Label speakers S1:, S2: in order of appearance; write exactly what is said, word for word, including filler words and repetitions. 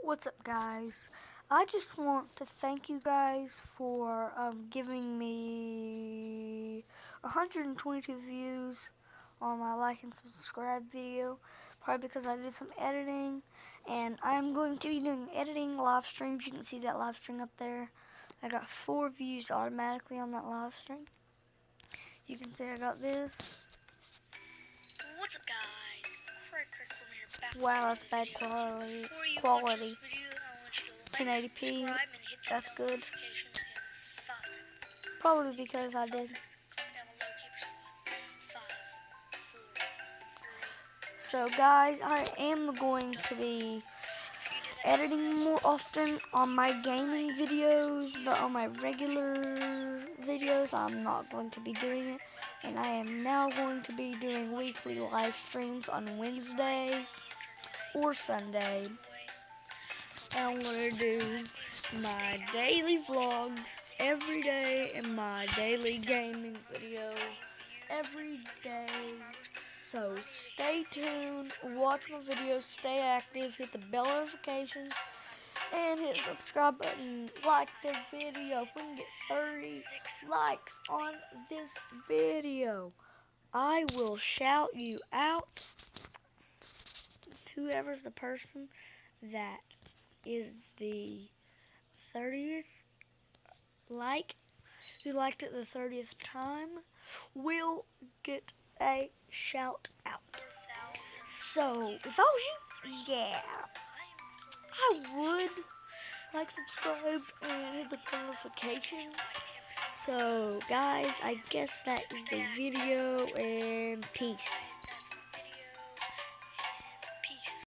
S1: What's up, guys? I just want to thank you guys for um, giving me one hundred twenty-two views on my like and subscribe video, probably because I did some editing, and I'm going to be doing editing live streams. You can see that live stream up there. I got four views automatically on that live stream. You can see I got this.
S2: What's up, guys? Craig Craig from here, back
S1: Wow,
S2: with
S1: that's bad
S2: another video.
S1: quality.
S2: Before you watch
S1: Quality.
S2: this video, I want you to like,
S1: ten eighty p.
S2: subscribe, and hit the
S1: That's good.
S2: notifications in five seconds.
S1: Probably because I did.
S2: Five seconds. Comment down below, keep your squad. Five, four, three.
S1: So guys, I am going to be editing more often on my gaming videos, but on my regular videos I'm not going to be doing it. And I am now going to be doing weekly live streams on Wednesday or Sunday. And I'm going to do my daily vlogs every day and my daily gaming video every day. So stay tuned, watch my videos, stay active, hit the bell notifications, and hit the subscribe button, like the video. If we can get thirty likes on this video, I will shout you out. Whoever's the person that is the thirtieth like, who liked it the thirtieth time, will get a shout out. So, if I was you, yeah, I would like, subscribe, and hit the notifications. So, guys, I guess that is the video, and peace.